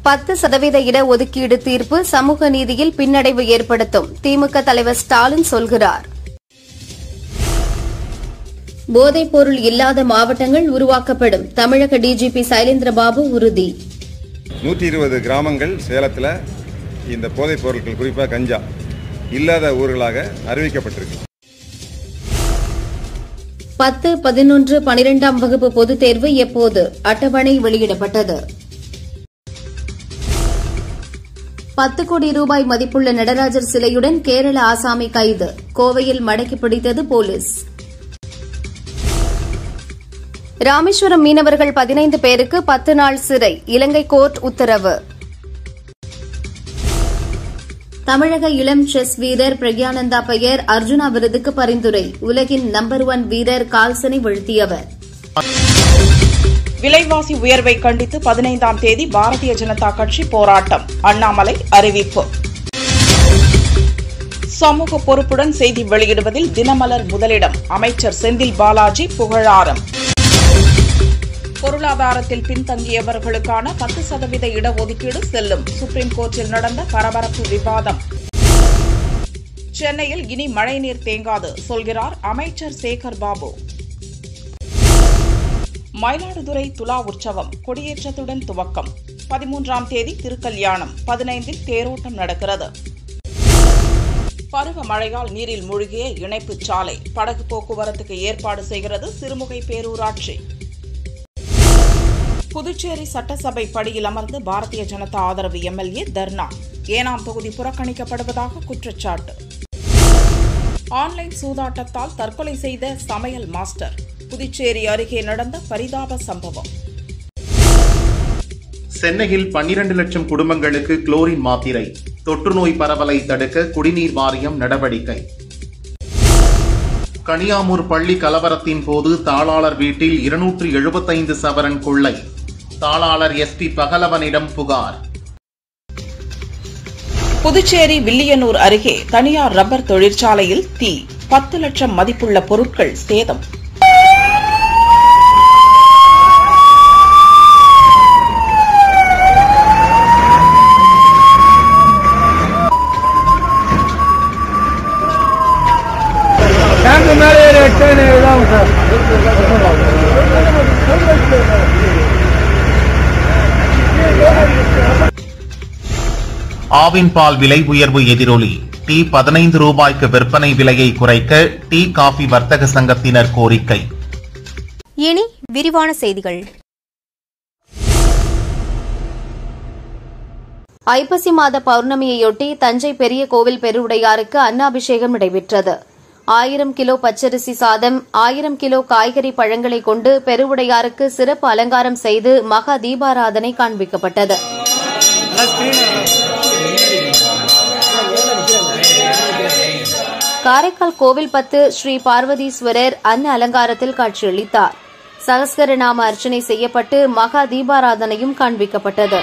10% இடஒதுக்கீடு தீர்ப்பு சமூக நீதியில் பின்னடைவு ஏற்படுத்தும் திமுக தலைவர் ஸ்டாலின் சொல்கிறார். போதைப்பொருள் இல்லாத மாவட்டங்கள் உருவாக்கப்படும் தமிழக டிஜிபி சைலேந்திரபாபு உறுதி. 120 கிராமங்கள் சேலத்தில் இந்த போதைப் பொருட்கள் குறிப்பாக கஞ்சா இல்லாத ஊர்களாக அறிவிக்கப்பட்டிருக்கு. 10, 11, 12ஆம் வகுப்பு பொதுத் தேர்வு எப்போது? அட்டவணை வெளியிடப்பட்டது. 10 கோடி ரூபாய் மதிப்புள்ள நடராஜர் சிலையுடன் கேரள ஆசாமி கைது. கோவையில் மடக்கி பிடித்தது போலீஸ். ராமேஸ்வரம் மீனவர்கள் 15 பேருக்கு 10 நாள் சிறை. இலங்கை கோர்ட் உத்தரவு. தமிழக இளம் செஸ் வீரர் பிரக்யானந்தா பெயர் அர்ஜுனா விருதுக்கு பரிந்துரை. உலகின் நம்பர் 1 வீரர் கால்சனை வீழ்த்தியவர். விலைவாசி உயர்வை கண்டித்து 15ஆம் தேதி பாரதிய ஜனதா கட்சி போராட்டம். அண்ணாமலை அறிவிப்பு. சமூக பொறுப்புடன் செய்தி வெளியிடுவதில் தினமலர் முதலிடம். அமைச்சர் செந்தில் பாலாஜி புகழாரம். பொருளாதாரத்தில் பின்தங்கியவர்களுக்கான 10% இடஒதுக்கீடு செல்லும். சுப்ரீம் கோர்ட்டில் நடந்த பரபரப்பு விவாதம். சென்னையில் இனி மழைநீர் தேங்காது சொல்கிறார் அமைச்சர் சேகர் பாபு. மயிலாடுதுறை துலா உற்சவம் கொடியேற்றத்துடன் துவக்கம். 13ஆம் தேதி திருக்கல்யாணம். 15இல் தேரோட்டம் நடக்கிறது. பருவ மழையால் நீரில் மூழ்கிய இணைப்புச் சாலை. படகு போக்குவரத்துக்கு ஏற்பாடு செய்கிறது சிறுமுகை பேரூராட்சி. புதுச்சேரி சட்டசபை படியில் அமர்ந்து பாரதிய ஜனதா ஆதரவு எம்எல்ஏ தர்ணா. ஏனாம் தொகுதி புறக்கணிக்கப்படுவதாக குற்றச்சாட்டு. ஆன்லைன் சூதாட்டத்தால் தற்கொலை செய்த சமையல் மாஸ்டர். புதுச்சேரி அருகே நடந்த பரிதாப சம்பவம். சென்னையில் 12 லட்சம் குடும்பங்களுக்கு குளோரின் மாத்திரை. தொற்று நோய் பரவலை தடுக்க குடிநீர் வாரியம் நடவடிக்கை. கனியாமூர் பள்ளி கலவரத்தின் போது தாளாளர் வீட்டில் 275 சவரன் கொள்ளை. தாளாளர் எஸ்பி பகலவனிடம் புகார். புதுச்சேரி வில்லியனூர் அருகே தனியார் ரப்பர் தொழிற்சாலையில் தீ. 10 லட்சம் மதிப்புள்ள பொருட்கள் சேதம். ஆவின் பால் விலை உயர்வு எதிரொலி. டீ 15 ரூபாய்க்கு விற்பனை விலையை குறைக்க டீ காபி வர்த்தக சங்கத்தினர் கோரிக்கை. இனி விரிவான செய்திகள். ஐப்பசி மாத பௌர்ணமியையொட்டி தஞ்சை பெரிய கோவில் பெருவுடையாருக்கு அன்னாபிஷேகம் நடைபெற்றது. 1000 கிலோ பச்சரிசி சாதம், 1000 கிலோ காய்கறி பழங்களை கொண்டு பெருவுடையாருக்கு சிறப்பு அலங்காரம் செய்து மகா தீபாராதனை காண்பிக்கப்பட்டது. காரைக்கால் கோவில்பத்து ஸ்ரீ பார்வதீஸ்வரர் அன்ன அலங்காரத்தில் காட்சியளித்தார். சகஸ்கரநாம அர்ச்சனை செய்யப்பட்டு மகா தீபாராதனையும் காண்பிக்கப்பட்டது.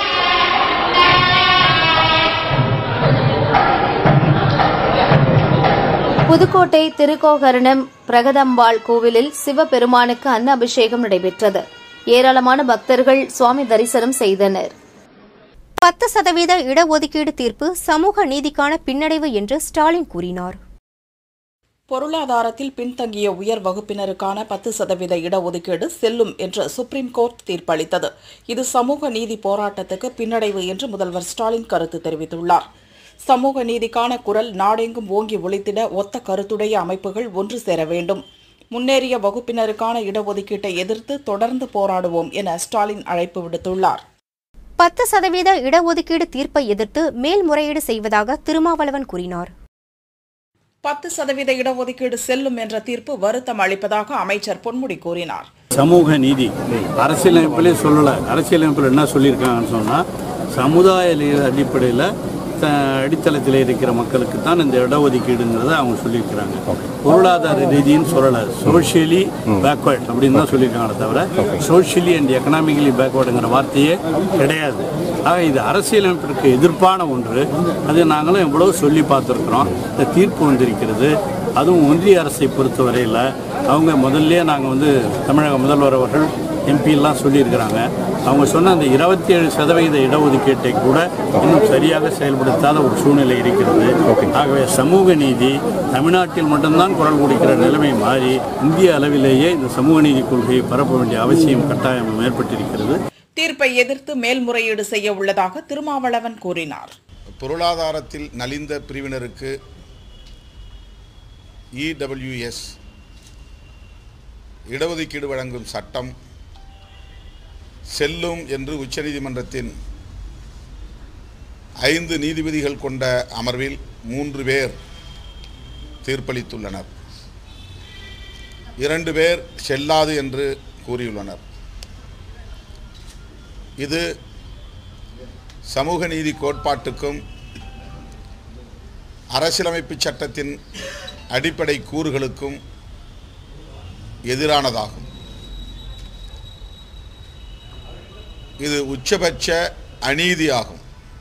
புதுக்கோட்டை திருக்கோகரணம் பிரகதம்பாள் கோவிலில் சிவபெருமானுக்கு அன்ன அபிஷேகம் நடைபெற்றது. ஏராளமான பக்தர்கள் சுவாமி தரிசனம் செய்தனர். 10% இடஒதுக்கீடு தீர்ப்பு சமூக நீதிக்கான பின்னடைவு என்று ஸ்டாலின் கூறினார். பொருளாதாரத்தில் பின்தங்கிய உயர் வகுப்பினருக்கான 10% இடஒதுக்கீடு செல்லும் என்று சுப்ரீம் கோர்ட் தீர்ப்பளித்தது. இது சமூக நீதி போராட்டத்துக்கு பின்னடைவு என்று முதல்வர் ஸ்டாலின் கருத்து தெரிவித்துள்ளார். சமூக நீதிக்கான குரல் நாடெங்கும் ஓங்கி ஒலித்திட ஒத்த கருத்துடைய அமைப்புகள் ஒன்று சேர வேண்டும். முன்னேறிய வகுப்பினருக்கான இடஒதுக்கீட்டை எதிர்த்து தொடர்ந்து போராடுவோம் என ஸ்டாலின் அழைப்பு விடுத்துள்ளார். 10% இடஒதுக்கீடு தீர்ப்பை எதிர்த்து மேல்முறையீடு செய்வதாக திருமாவளவன் கூறினார். 10% இடஒதுக்கீடு செல்லும் என்ற தீர்ப்பு வருத்தம் அளிப்பதாக அமைச்சர் பொன்முடி கூறினார். சமூக நீதி அரசியலமைப்பிலே சொல்லல. அரசியலமைப்பில் என்ன சொல்லியிருக்காங்கன்னு சொன்னா, சமுதாய அடிப்படையில் அடித்தளத்தில் இருக்கிற மக்களுக்கு தான் இந்த இடஒதுக்கீடுங்கிறத அவங்க சொல்லியிருக்கிறாங்க. பொருளாதார ரீதின்னு சொல்லலை, சோஷியலி பேக்வேர்ட் அப்படின்னு தான் சொல்லியிருக்காங்களே தவிர சோஷியலி அண்ட் எக்கனாமிக்கலி பேக்வேர்டுங்கிற வார்த்தையே கிடையாது. ஆக இது அரசியலமைப்பிற்கு எதிர்ப்பான ஒன்று. அது நாங்களும் எவ்வளோ சொல்லி பார்த்துருக்குறோம். இந்த தீர்ப்பு வந்திருக்கிறது. அதுவும் ஒன்றிய அரசை பொறுத்தவரையில் அவங்க முதல்ல நாங்கள் வந்து தமிழக முதல்வர் அவர்கள் எம்பியெல்லாம் சொல்லியிருக்கிறாங்க. அவங்க சொன்ன அந்த 27% இடஒதுக்கீட்டை கூட இன்னும் சரியாக செயல்படுத்தாத ஒரு சூழ்நிலை இருக்கிறது. ஆகவே சமூக நீதி தமிழ்நாட்டில் மட்டும்தான் குரல் கொடுக்கிற நிலைமை மாறி இந்திய அளவிலேயே இந்த சமூக நீதி கொள்கையை பரப்ப வேண்டிய அவசியம் கட்டாயம் ஏற்பட்டிருக்கிறது. தீர்ப்பை எதிர்த்து மேல்முறையீடு செய்ய உள்ளதாக திருமாவளவன் கூறினார். பொருளாதாரத்தில் நலிந்த பிரிவினருக்கு EWS இடஒதுக்கீடு வழங்கும் சட்டம் செல்லும் என்று உச்சநீதிமன்றத்தின் 5 நீதிபதிகள் கொண்ட அமர்வில் 3 பேர் தீர்ப்பளித்துள்ளனர். 2 பேர் செல்லாது என்று கூறியுள்ளனர். இது சமூக நீதி கோட்பாட்டுக்கும் அரசியலமைப்பு சட்டத்தின் அடிப்படை கூறுகளுக்கும் எதிரானதாகும். இது உச்சபட்ச அநீதியாகும்.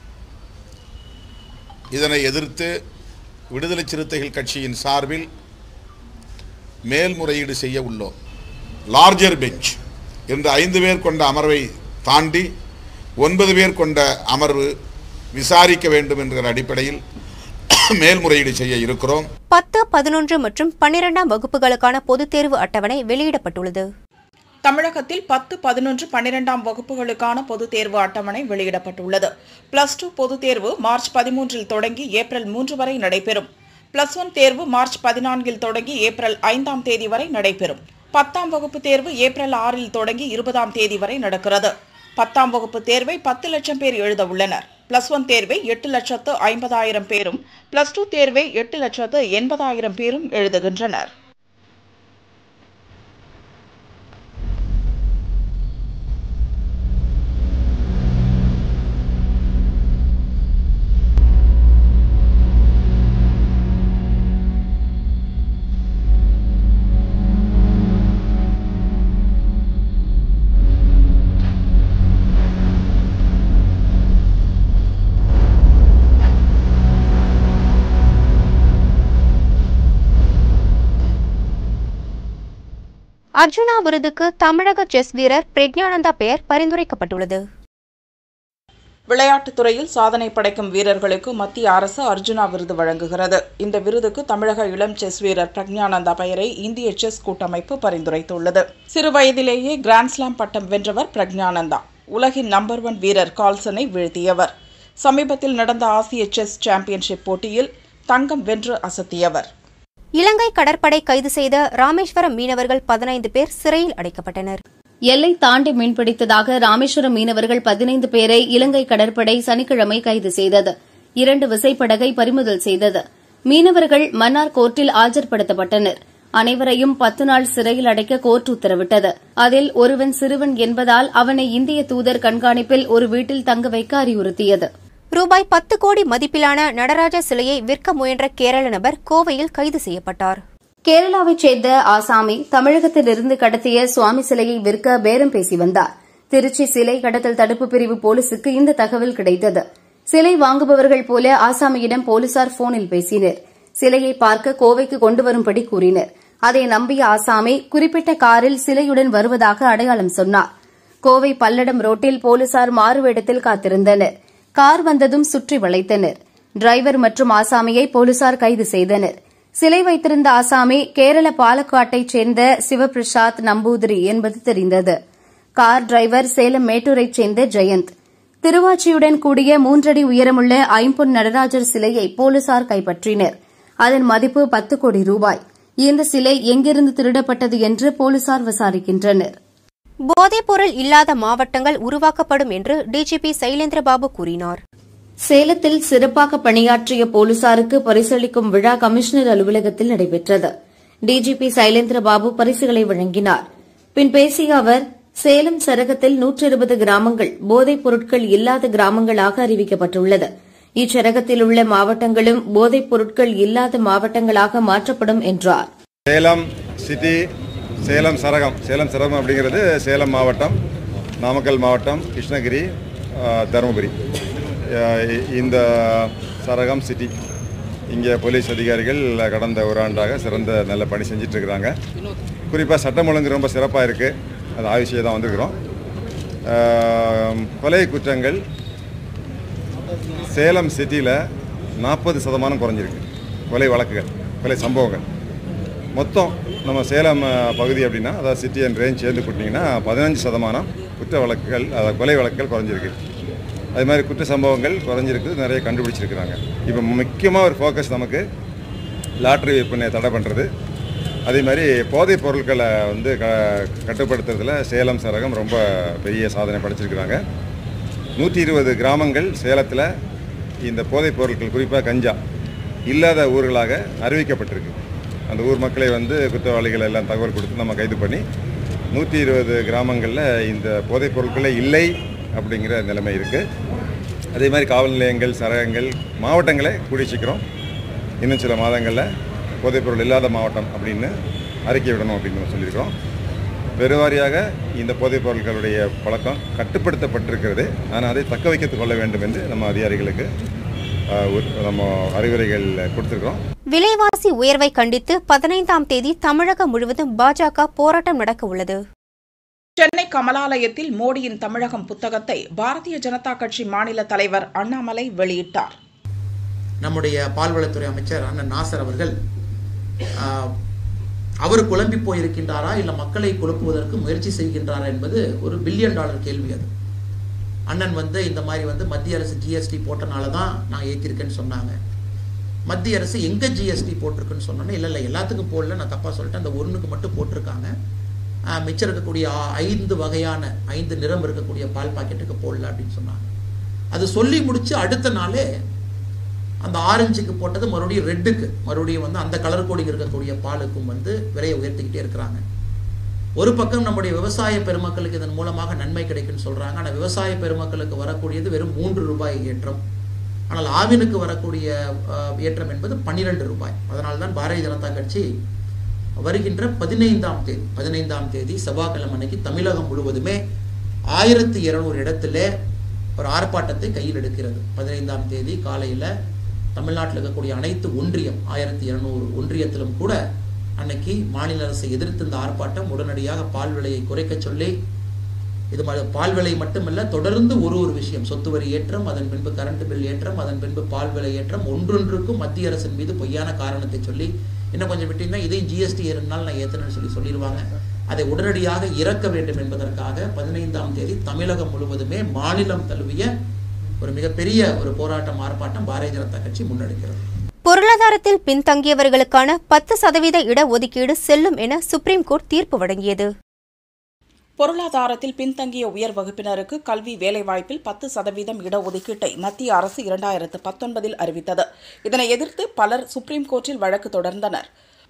இதனை எதிர்த்து விடுதலை சிறுத்தைகள் கட்சியின் சார்பில் மேல்முறையீடு செய்ய உள்ளோம். லார்ஜர் பெஞ்ச் என்ற 5 பேர் கொண்ட அமர்வை தாண்டி 9 பேர் கொண்ட அமர்வு விசாரிக்க வேண்டும் என்கிற அடிப்படையில் மேல்முறையீடு செய்ய இருக்கிறோம். 10, 11 மற்றும் 12ஆம் வகுப்புகளுக்கான பொதுத் தேர்வு அட்டவணை வெளியிடப்பட்டுள்ளது. தமிழகத்தில் 10, 11, 12ஆம் வகுப்புகளுக்கான பொதுத் தேர்வு அட்டவணை வெளியிடப்பட்டுள்ளது. +2 பொதுத் தேர்வு மார்ச் 13 தொடங்கி ஏப்ரல் 3 வரை நடைபெறும். +1 தேர்வு மார்ச் 14 தொடங்கி ஏப்ரல் 5 தேதி வரை நடைபெறும். 10ஆம் வகுப்பு தேர்வு ஏப்ரல் 6 தொடங்கி 20 தேதி வரை நடக்கிறது. 10ஆம் வகுப்பு தேர்வை 10 லட்சம் பேர் எழுத உள்ளனர். +1 தேர்வை 8,50,000 பேரும், +2 தேர்வை 8,80,000 பேரும் எழுதுகின்றனர். அர்ஜுனா விருதுக்கு தமிழக செஸ் வீரர் பிரக்ஞானந்தா பெயர் பரிந்துரைக்கப்பட்டுள்ளது. விளையாட்டுத் துறையில் சாதனை படைக்கும் வீரர்களுக்கு மத்திய அரசு அர்ஜுனா விருது வழங்குகிறது. இந்த விருதுக்கு தமிழக இளம் செஸ் வீரர் பிரக்ஞானந்தா பெயரை இந்திய செஸ் கூட்டமைப்பு பரிந்துரைத்துள்ளது. சிறு வயதிலேயே கிராண்ட்ஸ்லாம் பட்டம் வென்றவர் பிரக்ஞானந்தா. உலகின் நம்பர் 1 வீரர் கால்சனை வீழ்த்தியவர். சமீபத்தில் நடந்த ஆசிய செஸ் சாம்பியன்ஷிப் போட்டியில் தங்கம் வென்று அசத்தியவர். இலங்கை கடற்படை கைது செய்த ராமேஸ்வரம் மீனவர்கள் 15 பேர் சிறையில் அடைக்கப்பட்டனர். எல்லை தாண்டி மீன்பிடித்ததாக ராமேஸ்வரம் மீனவர்கள் 15 பேரை இலங்கை கடற்படை சனிக்கிழமை கைது செய்தது. 2 விசைப்படகை பறிமுதல் செய்தது. மீனவர்கள் மன்னார் கோர்ட்டில் ஆஜர்படுத்தப்பட்டனர். அனைவரையும் 10 நாள் சிறையில் அடைக்க கோர்ட் உத்தரவிட்டது. அதில் ஒருவன் சிறுவன் என்பதால் அவனை இந்திய தூதர் கண்காணிப்பில் ஒரு வீட்டில் தங்க வைக்க அறிவுறுத்தியது. ரூபாய் 10 கோடி மதிப்பிலான நடராஜர் சிலையை விற்க முயன்ற கேரள நபர் கோவையில் கைது செய்யப்பட்டார். கேரளாவைச் சேர்ந்த ஆசாமி தமிழகத்திலிருந்து கடத்திய சுவாமி சிலையை விற்க பேரம் பேசி வந்தார். திருச்சி சிலை கடத்தல் தடுப்பு பிரிவு போலீசுக்கு இந்த தகவல் கிடைத்தது. சிலை வாங்குபவர்கள் போல ஆசாமியிடம் போலீசார் போனில் பேசினர். சிலையை பார்க்க கோவைக்கு கொண்டு வரும்படி கூறினர். அதை நம்பிய ஆசாமி குறிப்பிட்ட காரில் சிலையுடன் வருவதாக அடையாளம் சொன்னார். கோவை பல்லடம் ரோட்டில் போலீசார் மாறுவேடத்தில் காத்திருந்தனர். கார் வந்ததும் சுற்றி வளைத்தனர். டிரைவர் மற்றும் ஆசாமியை போலீசார் கைது செய்தனர். சிலை வைத்திருந்த ஆசாமி கேரள பாலக்காட்டைச் சேர்ந்த சிவபிரசாத் நம்பூதிரி என்பது தெரிந்தது. கார் டிரைவர் சேலம் மேட்டூரைச் சேர்ந்த ஜெயந்த். திருவாச்சியுடன் கூடிய 3 அடி உயரமுள்ள ஐம்பொன் நடராஜர் சிலையை போலீசார் கைப்பற்றினர். அதன் மதிப்பு 10 கோடி ரூபாய். இந்த சிலை எங்கிருந்து திருடப்பட்டது என்று போலீசார் விசாரிக்கின்றனர். போதைப்பொருள் இல்லாத மாவட்டங்கள் உருவாக்கப்படும் என்று டிஜிபி சைலேந்திரபாபு கூறினார். சேலத்தில் சிறப்பாக பணியாற்றிய போலீசாருக்கு பரிசளிக்கும் விழா கமிஷனர் அலுவலகத்தில் நடைபெற்றது. டிஜிபி சைலேந்திரபாபு பரிசுகளை வழங்கினார். பின் பேசிய அவர், சேலம் சரகத்தில் 120 கிராமங்கள் போதைப் பொருட்கள் இல்லாத கிராமங்களாக அறிவிக்கப்பட்டுள்ளது. இச்சரகத்தில் உள்ள மாவட்டங்களும் போதைப் பொருட்கள் இல்லாத மாவட்டங்களாக மாற்றப்படும் என்றார். சேலம் சிட்டி, சேலம் சரகம் அப்படிங்கிறது சேலம் மாவட்டம், நாமக்கல் மாவட்டம், கிருஷ்ணகிரி, தருமபுரி. இந்த சரகம் சிட்டி இங்கே போலீஸ் அதிகாரிகள் கடந்த ஒரு ஆண்டாக சிறந்த நல்ல பணி செஞ்சிட்ருக்கிறாங்க. குறிப்பாக சட்டம் ஒழுங்கு ரொம்ப சிறப்பாக இருக்குது. அது ஆய்வு செய்ய தான் வந்திருக்கிறோம். கொலை குற்றங்கள் சேலம் சிட்டியில் 40% குறைஞ்சிருக்கு. கொலை வழக்குகள், கொலை சம்பவங்கள் மொத்தம் நம்ம சேலம் பகுதி அப்படின்னா, அதாவது சிட்டி அண்ட் ரேஞ்ச் சேர்ந்து கூட்டிங்கன்னா 15% குற்ற வழக்குகள், அதாவது கொலை வழக்குகள் குறைஞ்சிருக்கு. அது மாதிரி குற்ற சம்பவங்கள் குறைஞ்சிருக்கு, நிறைய கண்டுபிடிச்சிருக்கிறாங்க. இப்போ முக்கியமாக ஒரு ஃபோக்கஸ் நமக்கு லாட்ரி விற்பனையை தடை பண்ணுறது, அதே மாதிரி போதைப் பொருட்களை வந்து கட்டுப்படுத்துறதுல சேலம் சரகம் ரொம்ப பெரிய சாதனை படைச்சிருக்கிறாங்க. 120 கிராமங்கள் சேலத்தில் இந்த போதைப் பொருட்கள், குறிப்பாக கஞ்சா இல்லாத ஊர்களாக அறிவிக்கப்பட்டிருக்கு. அந்த ஊர் மக்களை வந்து குற்றவாளிகள் எல்லாம் தகவல் கொடுத்து நம்ம கைது பண்ணி 120 கிராமங்களில் இந்த போதைப் பொருட்களே இல்லை அப்படிங்கிற நிலைமை இருக்குது. அதே மாதிரி காவல் நிலையங்கள், சரகங்கள், மாவட்டங்களை கூடிய சீக்கிரம் இன்னும் சில மாதங்களில் போதைப்பொருள் இல்லாத மாவட்டம் அப்படின்னு அறிக்கை விடணும் அப்படின்னு சொல்லியிருக்கிறோம். பெருவாரியாக இந்த போதைப் பொருட்களுடைய பழக்கம் கட்டுப்படுத்தப்பட்டிருக்கிறது. ஆனால் அதை தக்க வைத்துக் கொள்ள வேண்டும் என்று நம்ம அதிகாரிகளுக்கு நம்ம அறிவுரைகள் கொடுத்திருக்கிறோம். விலைவாசி உயர்வை கண்டித்து 15ஆம் தேதி தமிழகம் முழுவதும் பாஜக போராட்டம் நடக்க உள்ளது. சென்னை கமலாலயத்தில் மோடியின் தமிழகம் புத்தகத்தை பாரதிய ஜனதா கட்சி மாநில தலைவர் அண்ணாமலை வெளியிட்டார். நம்முடைய பால்வளத்துறை அமைச்சர் அண்ணன் நாசர் அவர்கள் அவர் குழம்பி போயிருக்கின்றாரா இல்லை மக்களை குழப்புவதற்கு முயற்சி செய்கின்றாரா என்பது ஒரு $1 பில்லியன் கேள்வி. அது அண்ணன் வந்து இந்த மாதிரி மத்திய அரசு ஜிஎஸ்டி போட்டனால தான் நான் ஏற்றிருக்கேன்னு சொன்னாங்க. மத்திய அரசு எங்கே ஜிஎஸ்டி போட்டிருக்குன்னு சொன்னோன்னே இல்லை எல்லாத்துக்கும் போடல, நான் தப்பாக சொல்லிட்டேன், அந்த ஒன்றுக்கு மட்டும் போட்டிருக்காங்க, மிச்சம் இருக்கக்கூடிய 5 வகையான 5 நிறம் இருக்கக்கூடிய பால் பாக்கெட்டுக்கு போடல அப்படின்னு சொன்னாங்க. அது சொல்லி முடிச்சு அடுத்த நாளே அந்த ஆரஞ்சுக்கு போட்டது மறுபடியும் ரெட்டுக்கு, மறுபடியும் அந்த கலர் கோடிங் இருக்கக்கூடிய பாலுக்கும் விலையை உயர்த்திக்கிட்டே இருக்கிறாங்க. ஒரு பக்கம் நம்முடைய விவசாய பெருமக்களுக்கு இதன் மூலமாக நன்மை கிடைக்குன்னு சொல்றாங்க. ஆனால் விவசாய பெருமக்களுக்கு வரக்கூடியது வெறும் ₹3 ஏற்றம். ஆனால் ஆவினுக்கு வரக்கூடிய ஏற்றம் என்பது ₹12. அதனால்தான் பாரதிய ஜனதா கட்சி வருகின்ற 15ஆம் தேதி செவ்வாய்க்கிழமை அன்னைக்கு தமிழகம் முழுவதுமே 1200 இடத்துல ஒரு ஆர்ப்பாட்டத்தை கையில் எடுக்கிறது. 15ஆம் தேதி காலையில் தமிழ்நாட்டில் இருக்கக்கூடிய அனைத்து ஒன்றியம் 1200 ஒன்றியத்திலும் கூட அன்னைக்கு மாநில அரசை எதிர்த்து இந்த ஆர்ப்பாட்டம் உடனடியாக பால் விலையை குறைக்க சொல்லி, இது பால் விலை மட்டுமல்ல, தொடர்ந்து ஒரு விஷயம், சொத்து வரி ஏற்றம், அதன் பின்பு கரண்ட் பில் ஏற்றம், அதன் பின்பு பால் விலை ஏற்றம், ஒன்றொன்றுக்கும் மத்திய அரசின் மீது பொய்யான காரணத்தை சொல்லி, இன்னும் கொஞ்சம் விட்டீங்கன்னா இதையும் ஜிஎஸ்டி ஏறினால் நான் ஏற்றணும்னு சொல்லிடுவாங்க. அதை உடனடியாக இறக்க வேண்டும் என்பதற்காக 15ஆம் தேதி தமிழகம் முழுவதுமே மாநிலம் தழுவிய ஒரு மிகப்பெரிய ஒரு போராட்டம், ஆர்ப்பாட்டம் பாரதிய ஜனதா கட்சி முன்னெடுக்கிறது. பொருளாதாரத்தில் பின்தங்கியவர்களுக்கான 10% இடஒதுக்கீடு செல்லும் என சுப்ரீம் கோர்ட் தீர்ப்பு வழங்கியது. பொருளாதாரத்தில் பின்தங்கிய உயர் வகுப்பினருக்கு கல்வி வேலைவாய்ப்பில் 10% இடஒதுக்கீட்டை மத்திய அரசு 2019 அறிவித்தது. இதனை எதிர்த்து பலர் சுப்ரீம் கோர்ட்டில் வழக்கு தொடர்ந்தனர்.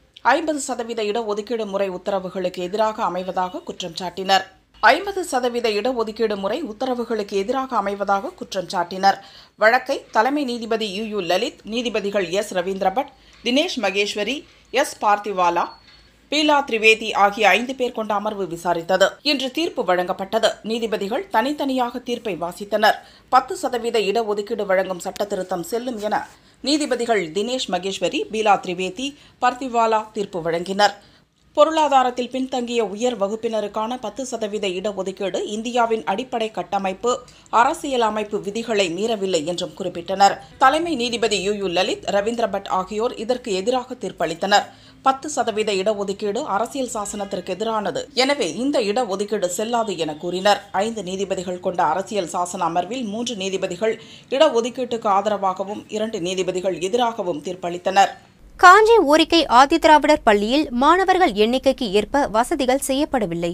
50% இடஒதுக்கீடு முறை உத்தரவுகளுக்கு எதிராக அமைவதாக குற்றம் சாட்டினர். 50% இடஒதுக்கீடு முறை உத்தரவுகளுக்கு எதிராக அமைவதாக குற்றம் சாட்டினர். வழக்கை தலைமை நீதிபதி யு லலித், நீதிபதிகள் எஸ் ரவீந்திர பட், தினேஷ் மகேஸ்வரி, எஸ் பார்த்திவாலா, பீலா திரிவேதி ஆகிய 5 பேர் கொண்ட அமர்வு விசாரித்தது. இன்று தீர்ப்பு வழங்கப்பட்டது. நீதிபதிகள் தனித்தனியாக தீர்ப்பை வாசித்தனர். 10% இடஒதுக்கீடு வழங்கும் சட்ட திருத்தம் செல்லும் என நீதிபதிகள் தினேஷ் மகேஸ்வரி, பீலா திரிவேதி, பார்த்திவாலா தீர்ப்பு வழங்கினர். பொருளாதாரத்தில் பின்தங்கிய உயர் வகுப்பினருக்கான 10% இடஒதுக்கீடு இந்தியாவின் அடிப்படை கட்டமைப்பு, அரசியல் அமைப்பு விதிகளை மீறவில்லை என்றும் குறிப்பிட்டனர். தலைமை நீதிபதி யு லலித், ரவீந்திர பட் ஆகியோர் இதற்கு எதிராக தீர்ப்பளித்தனர். 10% இடஒதுக்கீடு அரசியல் சாசனத்திற்கு எதிரானது, எனவே இந்த இடஒதுக்கீடு செல்லாது என கூறினர். 5 நீதிபதிகள் கொண்ட அரசியல் சாசன அமர்வில் 3 நீதிபதிகள் இடஒதுக்கீட்டுக்கு ஆதரவாகவும் 2 நீதிபதிகள் எதிராகவும் தீர்ப்பளித்தனர். காஞ்சி ஊரிக்கை ஆதிதிராவிடர் பள்ளியில் மாணவர்கள் எண்ணிக்கைக்கு ஏற்ப வசதிகள் செய்யப்படவில்லை.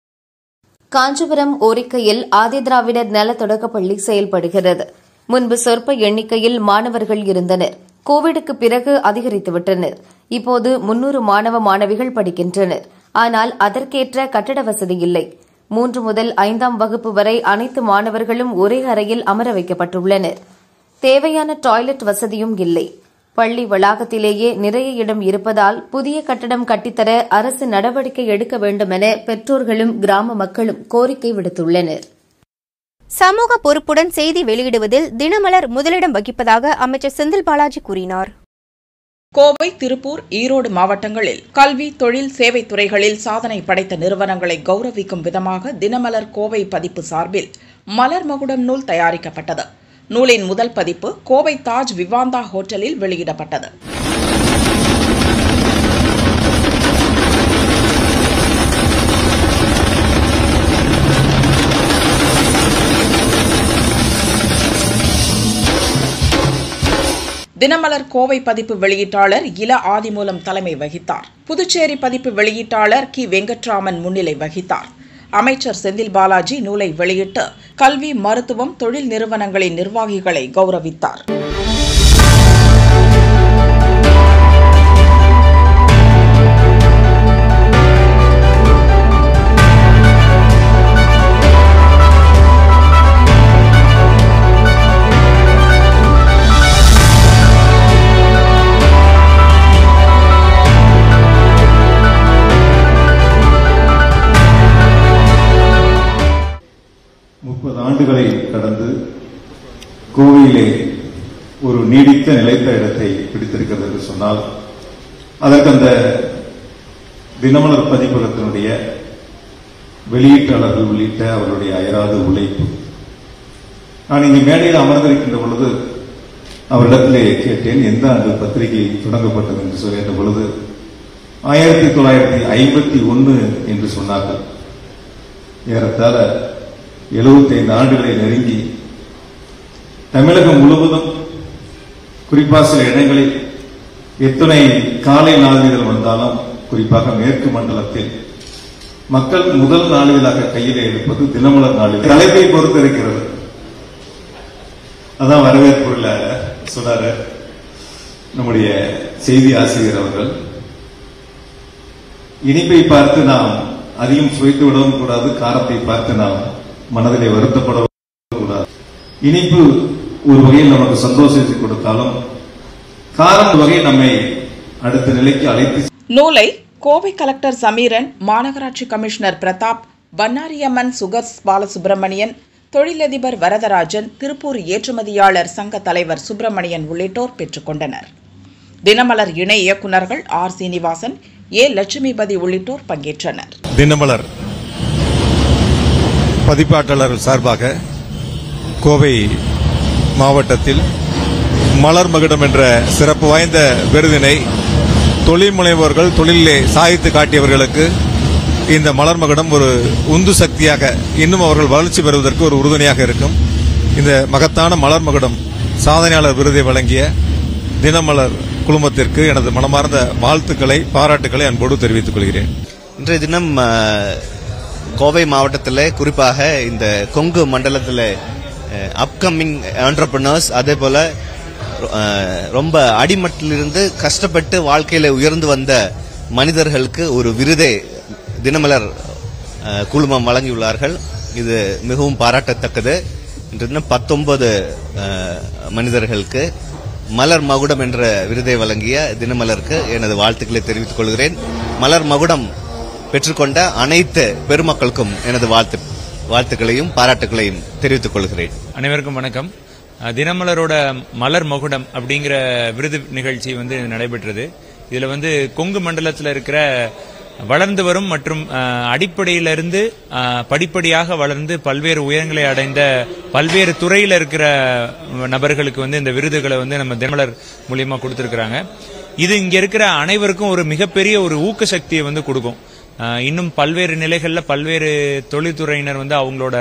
காஞ்சிபுரம் ஓரிக்கையில் ஆதிதிராவிடர் நல தொடக்கப்பள்ளி செயல்படுகிறது. முன்பு சொற்ப எண்ணிக்கையில் மாணவர்கள் இருந்தனர். கோவிடுக்கு பிறகு அதிகரித்துவிட்டனர். இப்போது 300 மாணவ மாணவிகள் படிக்கின்றனர். ஆனால் அதற்கேற்ற கட்டட வசதி இல்லை. 3 முதல் 5ஆம் வகுப்பு வரை அனைத்து மாணவர்களும் ஒரே அறையில் அமர வைக்கப்பட்டுள்ளனர். தேவையான டாய்லெட் வசதியும் இல்லை. பள்ளி வளாகத்திலேயே நிறைய இடம் இருப்பதால் புதிய கட்டடம் கட்டித்தர அரசு நடவடிக்கை எடுக்க வேண்டும் என பெற்றோர்களும் கிராம மக்களும் கோரிக்கை விடுத்துள்ளனர். சமூக பொறுப்புடன் செய்தி வெளியிடுவதில் தினமலர் முதலிடம் வகிப்பதாக அமைச்சர் செந்தில் பாலாஜி கூறினார். கோவை, திருப்பூர், ஈரோடு மாவட்டங்களில் கல்வி, தொழில், சேவை துறைகளில் சாதனை படைத்த நிறுவனங்களை கௌரவிக்கும் விதமாக தினமலர் கோவை பதிப்பு சார்பில் மலர் மகுடம் நூல் தயாரிக்கப்பட்டது. நூலின் முதல் பதிப்பு கோவை தாஜ் விவாந்தா ஹோட்டலில் வெளியிடப்பட்டது. தினமலர் கோவை பதிப்பு வெளியீட்டாளர் இல ஆதிமூலம் தலைமை வகித்தார். புதுச்சேரி பதிப்பு வெளியீட்டாளர் கி வெங்கட்ராமன் முன்னிலை வகித்தார். அமைச்சர் செந்தில் பாலாஜி நூலை வெளியிட்டு கல்வி, மருத்துவம், தொழில் நிறுவனங்களின் நிர்வாகிகளை கௌரவித்தார். ஆண்டுகளை கடந்து கோவையிலே ஒரு நீடித்த நிலைத்த இடத்தை பிடித்திருக்கிறது என்று சொன்னால் அதற்கு அந்த தினமலர் பதிப்பகத்தினுடைய வெளியீட்டாளர்கள் உள்ளிட்ட அவர்களுடைய அயராத உழைப்பு. நான் இங்கு மேடையில் அமர்ந்திருக்கின்ற பொழுது அவரிடத்திலே கேட்டேன், எந்த ஆண்டு பத்திரிகை தொடங்கப்பட்டது என்று சொல்கின்ற பொழுது 1951 என்று சொன்னார்கள். ஏறத்தாழ 75 ஆண்டுகளை நெருங்கி தமிழகம் முழுவதும் குறிப்பாக சில இடங்களில் எத்தனை காலை நாளிதழ் வந்தாலும் குறிப்பாக மேற்கு மண்டலத்தில் மக்கள் முதல் நாளிதழாக கையில் எடுப்பது தினமலர் நாளிதழ். தலைப்பை பொறுத்து இருக்கிறது. அதான் வரவேற்புள்ள சொன்னார் நம்முடைய செய்தி ஆசிரியர் அவர்கள். இனிப்பை பார்த்து நாம் அதிகம் சுவைத்து விடவும் கூடாது, காரத்தை பார்த்து நாம் மனதிலே வருத்தப்படவும் கூடாது. இனிப்பு ஒரு வகையில் நமக்கு சந்தோஷத்தை கொடுத்தாலும் காரம் வகையில் நம்மை அடுத்த நிலைக்கு அழைத்து. நூலை கோவை கலெக்டர் சமீரன், மாநகராட்சி கமிஷனர் பிரதாப், பன்னாரியம்மன் சுகர்ஸ் பாலசுப்ரமணியன், தொழிலதிபர் வரதராஜன், திருப்பூர் ஏற்றுமதியாளர் சங்க தலைவர் சுப்பிரமணியன் உள்ளிட்டோர் பெற்றுக் கொண்டனர். தினமலர் இணை இயக்குநர்கள் ஆர் சீனிவாசன், ஏ லட்சுமிபதி உள்ளிட்டோர் பங்கேற்றனர். தினமலர் பதிப்பாளர்கள் சார்பாக கோவை மாவட்டத்தில் மலர் மகுடம் என்ற சிறப்பு வாய்ந்த விருதினை தொழில் முனைவோர்கள், தொழிலே சாதித்து காட்டியவர்களுக்கு இந்த மலர் மகுடம் ஒரு உந்து சக்தியாக இன்னும் அவர்கள் வளர்ச்சி பெறுவதற்கு ஒரு உறுதுணையாக இருக்கும். இந்த மகத்தான மலர் மகுடம் சாதனையாளர் விருதை வழங்கிய தினமலர் குழுமத்திற்கு எனது மனமார்ந்த வாழ்த்துக்களை, பாராட்டுக்களை அன்போடு தெரிவித்துக் கொள்கிறேன். இன்றைய தினம் கோவை மாவட்டத்தில், குறிப்பாக இந்த கொங்கு மண்டலத்தில் அப்கமிங் என்டர்பிரினர்ஸ், அதே போல ரொம்ப அடிமட்டிலிருந்து கஷ்டப்பட்டு வாழ்க்கையில உயர்ந்து வந்த மனிதர்களுக்கு ஒரு விருதை தினமலர் குழுமம் வழங்கியுள்ளார்கள். இது மிகவும் பாராட்டத்தக்கது. இன்று தினம் 19 மனிதர்களுக்கு மலர் மகுடம் என்ற விருதை வழங்கிய தினமலருக்கு எனது வாழ்த்துக்களை தெரிவித்துக் கொள்கிறேன். மலர் மகுடம் பெற்றுக்கொண்ட அனைத்து பெருமக்களுக்கும் எனது வாழ்த்துக்களையும் பாராட்டுகளையும் தெரிவித்துக் கொள்கிறேன். அனைவருக்கும் வணக்கம். தினமலரோட மலர் மகுடம் அப்படிங்கிற விருது நிகழ்ச்சி நடைபெற்றது. இதுல கொங்கு மண்டலத்தில் இருக்கிற வளர்ந்து வரும் மற்றும் அடிப்படையிலிருந்து படிப்படியாக வளர்ந்து பல்வேறு உயரங்களை அடைந்த பல்வேறு துறையில் இருக்கிற நபர்களுக்கு இந்த விருதுகளை நம்ம தினமலர் மூலியமா கொடுத்திருக்கிறாங்க. இது இங்க இருக்கிற அனைவருக்கும் ஒரு மிகப்பெரிய ஒரு ஊக்க சக்தியை கொடுக்கும். இன்னும் பல்வேறு நிலைகள்ல பல்வேறு தொழில்துறையினர் அவங்களோட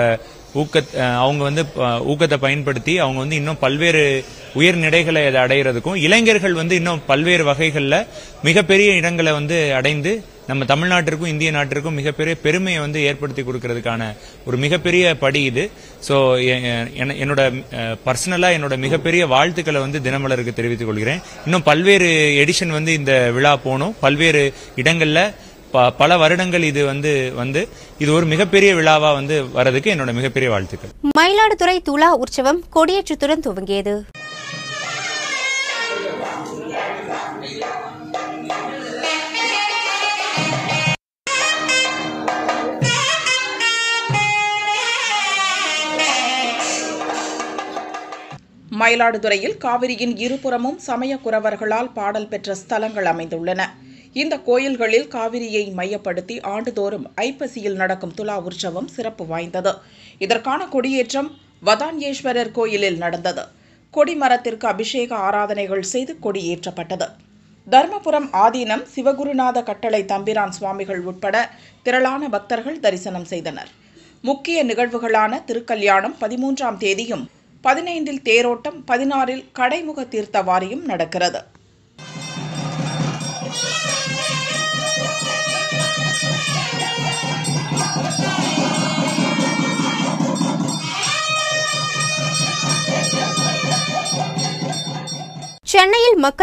ஊக்கத்தை பயன்படுத்தி அவங்க இன்னும் பல்வேறு உயர்நிலைகளை அதை அடைகிறதுக்கும், இளைஞர்கள் இன்னும் பல்வேறு வகைகள்ல மிகப்பெரிய இடங்களை அடைந்து நம்ம தமிழ்நாட்டிற்கும் இந்திய நாட்டிற்கும் மிகப்பெரிய பெருமையை ஏற்படுத்தி கொடுக்கறதுக்கான ஒரு மிகப்பெரிய படி இது. சோ என்னோட பர்சனலா என்னோட மிகப்பெரிய வாழ்த்துக்களை தினமலருக்கு தெரிவித்துக் கொள்கிறேன். இன்னும் பல்வேறு எடிஷன் இந்த விழா போகணும். பல்வேறு இடங்கள்ல பல வருடங்கள் இது இது ஒரு மிகப்பெரிய விழாவா வரதுக்கு என்னோட மிகப்பெரிய வாழ்த்துக்கள். மயிலாடுதுறை துலா உற்சவம் கொடியேற்றத்துடன் துவங்கியது. மயிலாடுதுறையில் காவிரியின் இருபுறமும் சமய குரவர்களால் பாடல் பெற்ற ஸ்தலங்கள் அமைந்துள்ளன. இந்த கோயில்களில் காவிரியை மையப்படுத்தி ஆண்டுதோறும் ஐப்பசியில் நடக்கும் துலா உற்சவம் சிறப்பு வாய்ந்தது. இதற்கான கொடியேற்றம் வதான்யேஸ்வரர் கோயிலில் நடந்தது. கொடிமரத்திற்கு அபிஷேக ஆராதனைகள் செய்து கொடியேற்றப்பட்டது. தர்மபுரம் ஆதீனம் சிவகுருநாத கட்டளை தம்பிரான் சுவாமிகள் உட்பட திரளான பக்தர்கள் தரிசனம் செய்தனர். முக்கிய நிகழ்வுகளான திருக்கல்யாணம் 13ஆம் தேதியும் 15இல் தேரோட்டம் 16இல் கடைமுக தீர்த்த வாரியும் நடக்கிறது. சென்னையில் மக்கள்